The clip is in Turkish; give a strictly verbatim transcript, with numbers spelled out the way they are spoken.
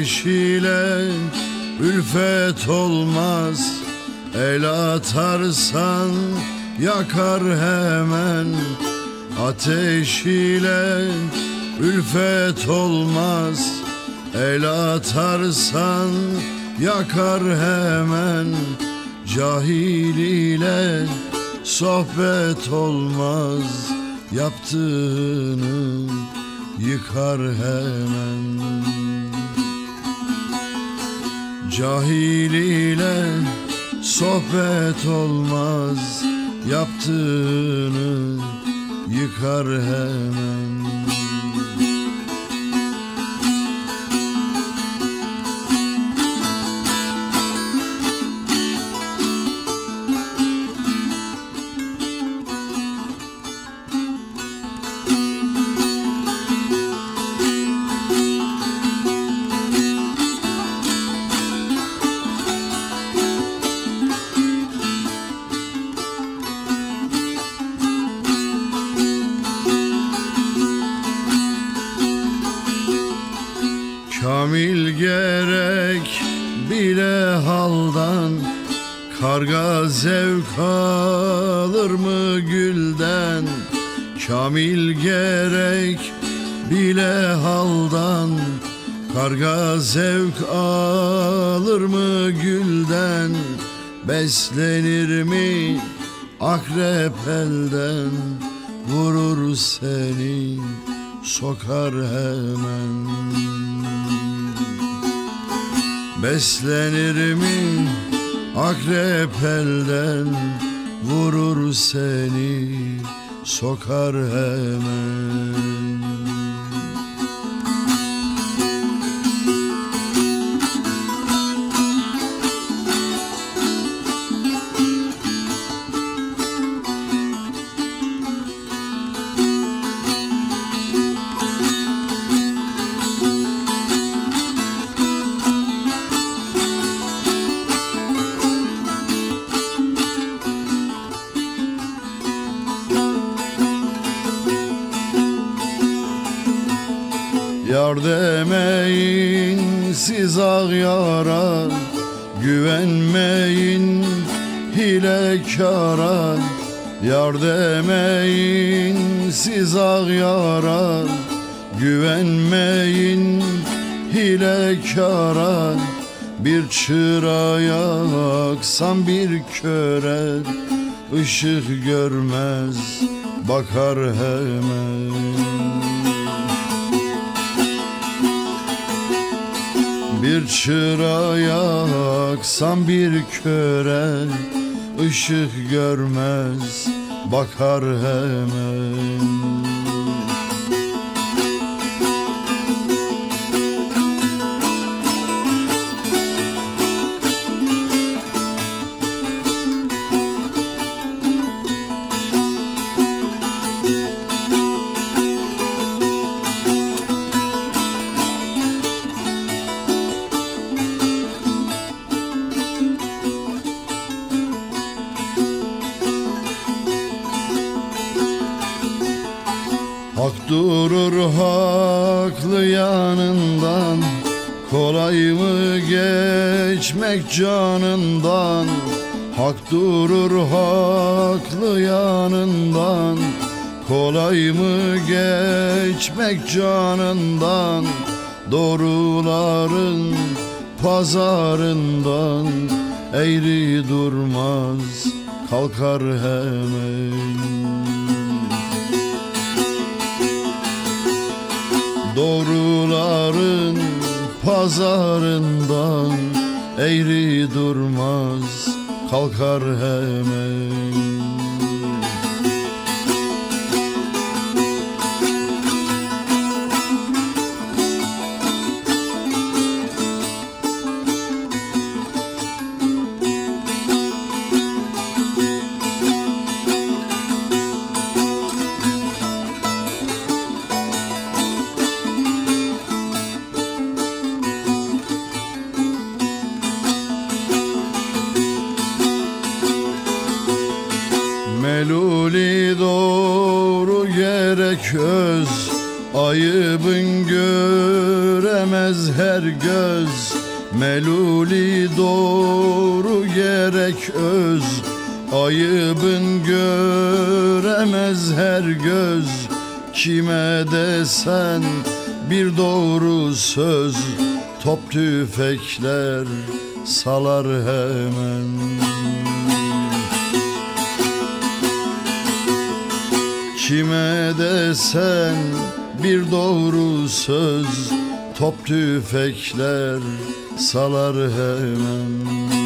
Ateş ile ülfet olmaz, el atarsan yakar hemen. Ateş ile ülfet olmaz, el atarsan yakar hemen. Cahil ile sohbet olmaz, yaptığını yıkar hemen. Cahil ile sohbet olmaz, yaptığını yıkar hemen. Kamil gerek bile haldan, karga zevk alır mı gülden? Kamil gerek bile haldan, karga zevk alır mı gülden? Beslenir mi akrep elden, vurur seni sokar hemen. Beslenir mi akrep elden, vurur seni sokar hemen. Yar demeyin siz ağyara, güvenmeyin hilekara. Yar demeyin siz ağyara, güvenmeyin hilekara. Bir çırağa yaksam bir köre, ışık görmez bakar hemen. Bir çırağa yaksam bir köre, ışık görmez bakar hemen. Hak durur haklı yanından, kolay mı geçmek canından? Hak durur haklı yanından, kolay mı geçmek canından? Doğruların pazarından, eğri durmaz kalkar hemen. Doğruların pazarından, eğri durmaz kalkar hemen. Meluli doğru gerek öz, Ayıbın göremez her göz, meluli doğru gerek öz. Ayıbın göremez her göz, kime desen bir doğru söz. Top tüfekler salar hemen. Kime desen bir doğru söz, top tüfekler salar hemen.